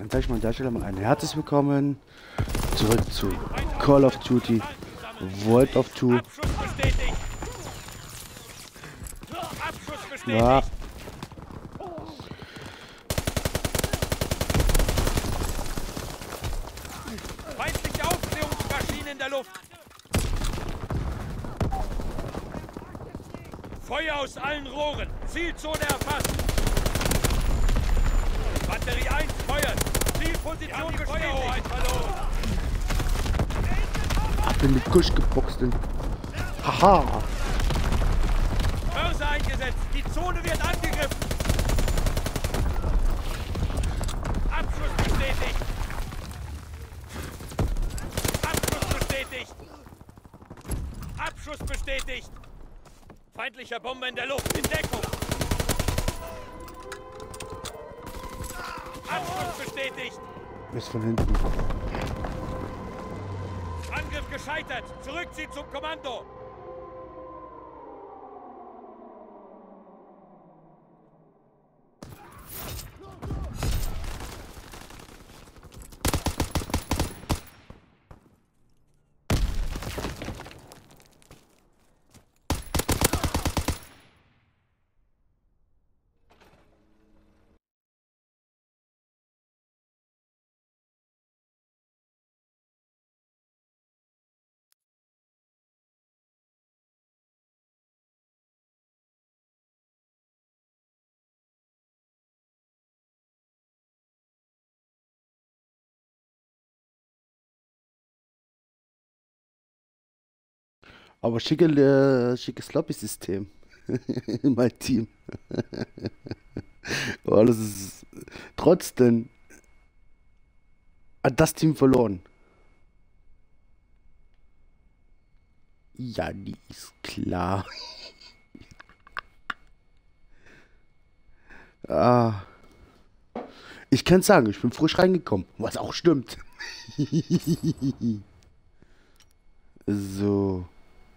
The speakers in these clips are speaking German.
Dann sage ich mal an der Stelle mal ein herzliches Willkommen zurück zu Call of Duty World of Two. Abschuss bestätigt. Abschuss bestätigt. Ja, Feindliche Aufklärungsmaschine in der Luft. Feuer aus allen Rohren. Zielzone erfasst. Batterie 1 feuert. Zielposition bestätigt. Feuerhoheit verloren. hab den mit Kusch geboxt. Haha. Mörser eingesetzt. Die Zone wird angegriffen. Abschuss bestätigt. Abschuss bestätigt. Abschuss bestätigt. Feindlicher Bomber in der Luft. In Deckung. Abschuss bestätigt. Ist von hinten. Angriff gescheitert. Zurückziehen zum Kommando. Aber schickes Lobby-System. Mein Team. Oh, das ist trotzdem hat das Team verloren. Ja, die ist klar. Ah. Ich kann sagen, ich bin frisch reingekommen, was auch stimmt. So.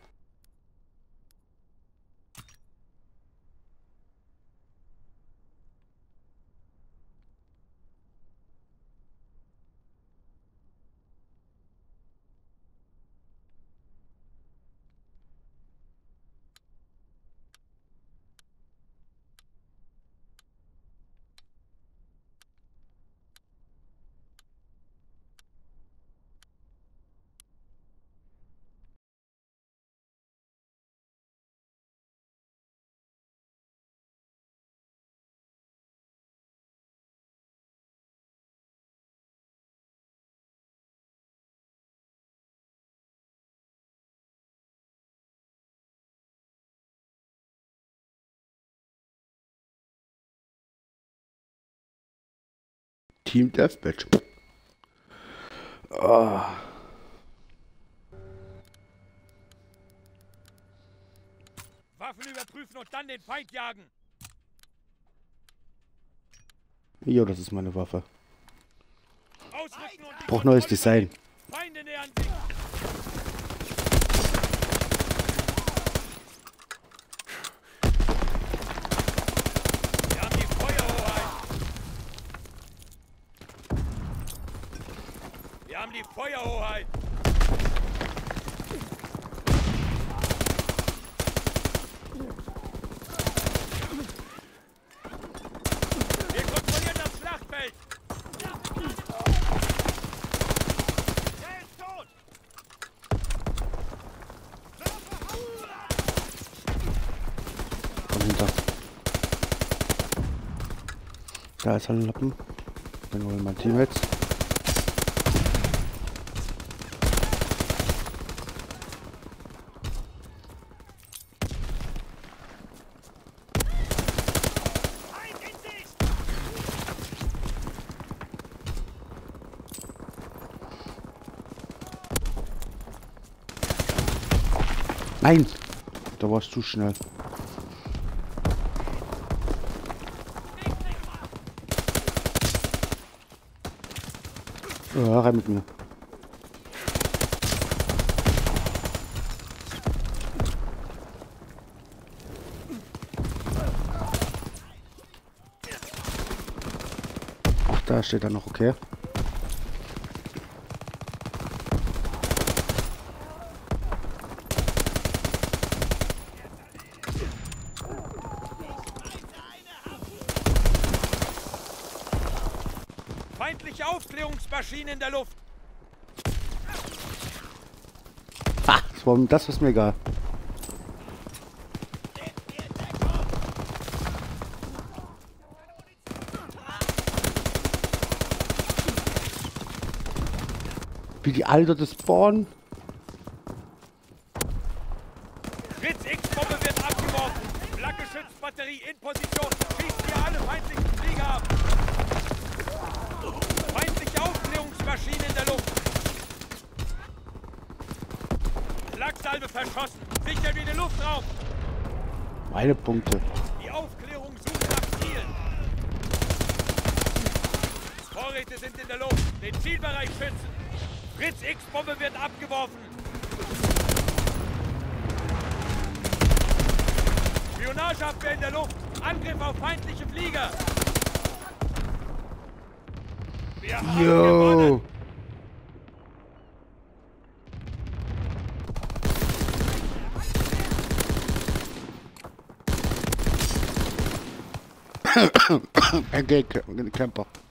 Team Deathmatch. Ah. Waffen überprüfen und dann den Feind jagen. Jo, das ist meine Waffe. Ausrücken und die Braucht neues Kontrolle Design. übernehmen. Feinde nähern sich. Wir haben die Feuerhoheit. Wir haben die Feuerhoheit. Wir kontrollieren das Schlachtfeld. Der ist tot. Von hinter. Da ist ein Lappen. Dann holen wir mein Team jetzt. Feind in Sicht. Nein! Da warst du schnell. Ja, rein mit mir. Da steht er noch, okay. Feindliche Aufklärungsmaschine in der Luft. Ha, das ist mir egal. Wie die alle dort spawnen. Fritz X-Bombe wird abgeworfen. Flakgeschützbatterie in Position. Schießt hier alle feindlichen Flieger ab. Feindliche Aufklärungsmaschine in der Luft. Flaksalbe verschossen. Sichern wir den Luftraum. Meine Punkte. Die Aufklärung sucht nach Zielen. Vorräte sind in der Luft. Den Zielbereich schützen. Fritz X-Bombe wird abgeworfen. Spionageabwehr in der Luft. Angriff auf feindliche Flieger. Wir haben gewonnen. Ein Camper.